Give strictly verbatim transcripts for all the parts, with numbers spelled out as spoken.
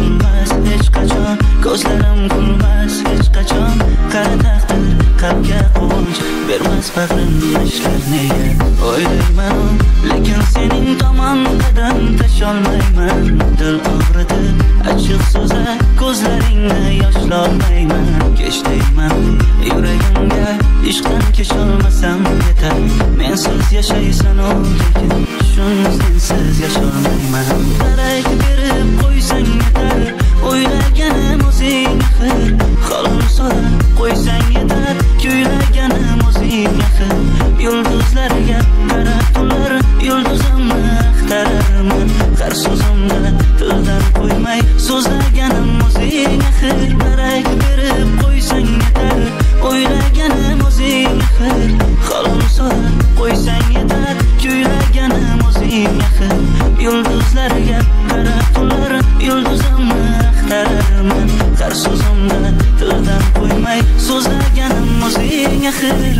kulmas hech qachon, ko'zlarim kulmas hech qachon. Qara taqdir qalbga quvonch bermas bag'rim ishlar nega o'ylayman, lekin sening tomondan tasholmayman. Dil og'ritib achchiq so'zlar ko'zlaringni yoshlolmayman. Kech deyman yuragimga ishqdan kesholmasam yetar. Mensiz yashaysan o lekin shun sensiz yasholmayman. Darak berib qo'ysang yetar, o'ylaganim o'zing axir. Xolim so'rab qo'ysang yetar, kuylaganim o'zing axir. Yulduzlarga qarab turar, yulduzimni axtararman. Har so'zimda tildan qo'ymay so'zlaganim o'zing axir. Darak berib qo'ysang yetar, o'ylaganim o'zing axir. Xolim so'rab qo'ysang yetar, kuylaganim o'zing axir. Yulduzlarga qarab turar, yulduzimni axtararman. Har so'zimda tildan qo'ymay so'zlaganim o'zing axir.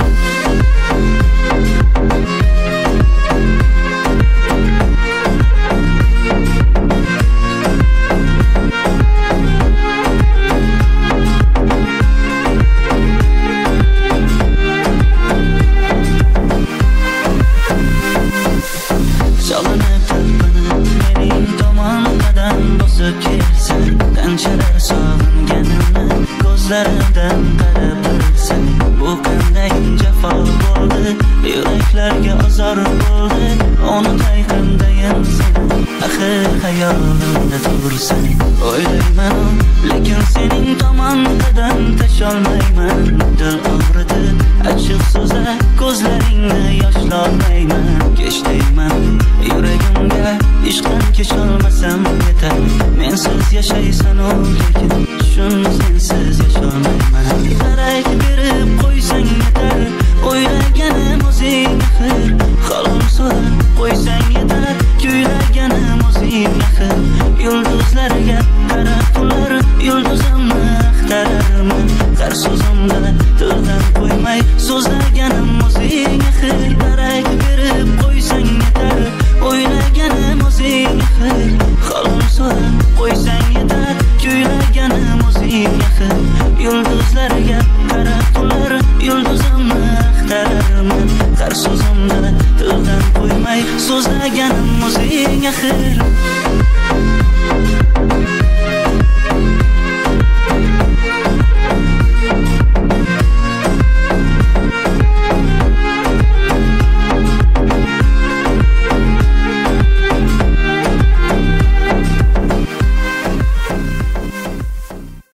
Solinib talpinib mening tomonimdan bosib kelsan, qanchalar sog'inganimni ko'zlarimdan qarab bilsang. Bu qanday jafo bo'ldi, yuraklarga azor bo'ldi. Unutay qandayin seni, axir hayolimda tursan. O'ylayman, lekin sening tomondan tasholmayman. Dil og'ritib achchiq so'zlar ko'zlaringni yoshlolmayman. Kech deyman yuragimga ishqdan kesholmasam yetar. Mensiz yashaysan o lekin shun sensiz yasholmayman. Darak berib qo'ysang yetar, o'ylaganim o'zing axir. Xolim so'rab qo'ysang yetar, kuylaganim o'zing axir. Yulduzlarga qarab turar, yulduzimni axtararman. Har so'zimda tildan qo'ymay so'zlaganim o'zing axir. Darak berib qo'ysang yetar, o'ylaganim o'zing axir. Xolim so'rab qo'ysang yetar, kuylaganim o'zing axir. Yulduzlarga qarab turar, yulduzimni axtararman. Har so'zimda tildan qo'ymay so'zlaganim o'zing axir.